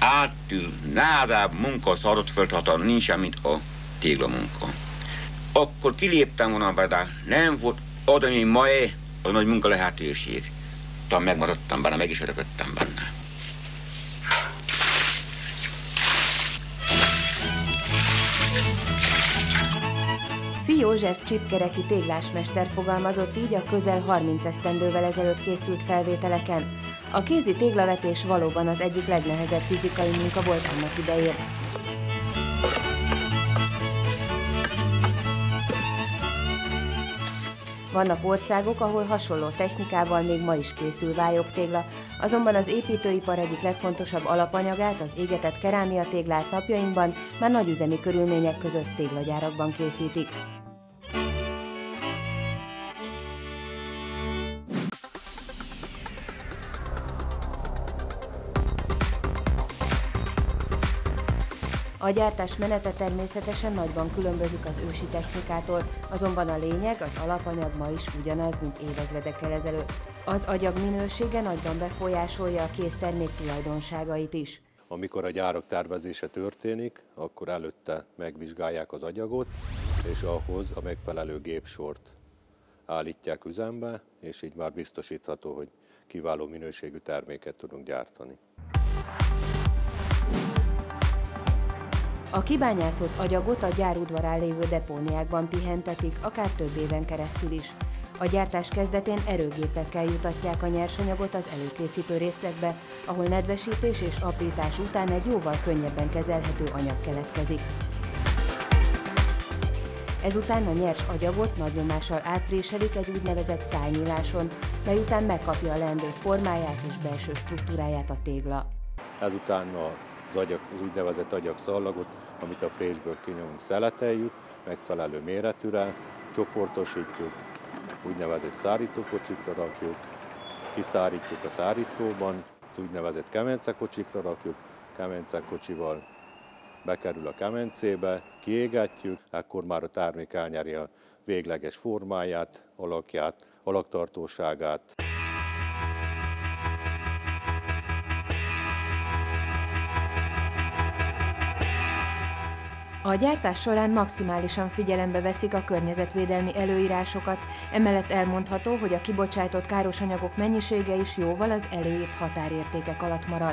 háttul nádább munka szarott föl, ha nincsen, mint a téglamunka. Akkor kiléptem volna, de nem volt oda, mint ma a nagy munka lehetőség. Talán megmaradtam benne, meg is örököttem benne. Fi József csipkereki téglásmester fogalmazott így a közel 30 esztendővel ezelőtt készült felvételeken. A kézi téglavetés valóban az egyik legnehezebb fizikai munka volt annak idején. Vannak országok, ahol hasonló technikával még ma is készül vályogtégla, azonban az építőipar egyik legfontosabb alapanyagát, az égetett kerámiatéglát napjainkban már nagyüzemi körülmények között téglagyárakban készítik. A gyártás menete természetesen nagyban különbözik az ősi technikától, azonban a lényeg, az alapanyag ma is ugyanaz, mint évezredekkel ezelőtt. Az agyag minősége nagyban befolyásolja a késztermék tulajdonságait is. Amikor a gyárak tervezése történik, akkor előtte megvizsgálják az agyagot, és ahhoz a megfelelő gépsort állítják üzembe, és így már biztosítható, hogy kiváló minőségű terméket tudunk gyártani. A kibányászott agyagot a gyár udvarán lévő depóniákban pihentetik, akár több éven keresztül is. A gyártás kezdetén erőgépekkel jutatják a nyersanyagot az előkészítő részlegbe, ahol nedvesítés és aprítás után egy jóval könnyebben kezelhető anyag keletkezik. Ezután a nyers agyagot nagy nyomással átpréselik egy úgynevezett szájnyíláson, mely után megkapja a leendő formáját és belső struktúráját a tégla. Ezután az úgynevezett agyagszallagot, amit a présből kinyomunk, szeleteljük, megfelelő méretűre, csoportosítjuk, úgynevezett szárítókocsikra rakjuk, kiszárítjuk a szárítóban, az úgynevezett kemencekocsikra rakjuk, kemencekocsival bekerül a kemencébe, kiégetjük, akkor már a termék elnyeri a végleges formáját, alakját, alaktartóságát. A gyártás során maximálisan figyelembe veszik a környezetvédelmi előírásokat, emellett elmondható, hogy a kibocsátott káros anyagok mennyisége is jóval az előírt határértékek alatt marad.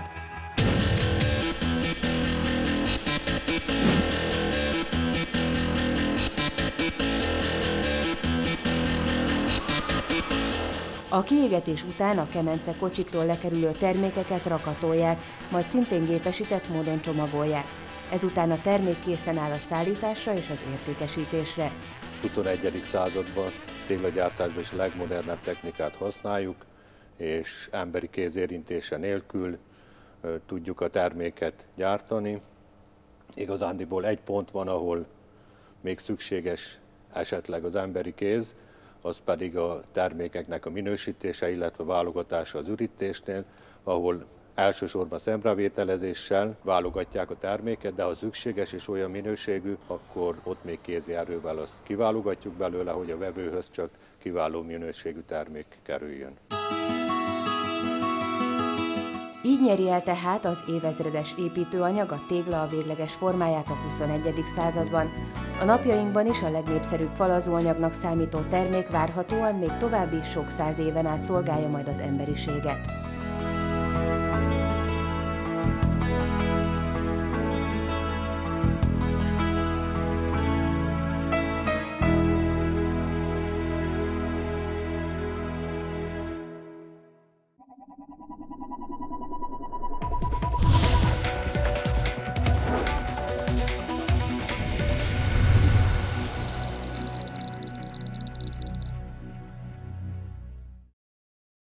A kiégetés után a kemence kocsikról lekerülő termékeket rakatolják, majd szintén gépesített módon csomagolják. Ezután a termék készen áll a szállításra és az értékesítésre. 21. században téglagyártásban is a legmodernebb technikát használjuk, és emberi kéz érintése nélkül tudjuk a terméket gyártani. Igazándiból egy pont van, ahol még szükséges esetleg az emberi kéz, az pedig a termékeknek a minősítése, illetve válogatása az ürítésnél, ahol elsősorban szemrevételezéssel válogatják a terméket, de ha szükséges és olyan minőségű, akkor ott még kézi erővel azt kiválogatjuk belőle, hogy a vevőhöz csak kiváló minőségű termék kerüljön. Így nyeri el tehát az évezredes építőanyag, a tégla a végleges formáját a 21. században. A napjainkban is a legnépszerűbb falazóanyagnak számító termék várhatóan még további sok száz éven át szolgálja majd az emberiséget.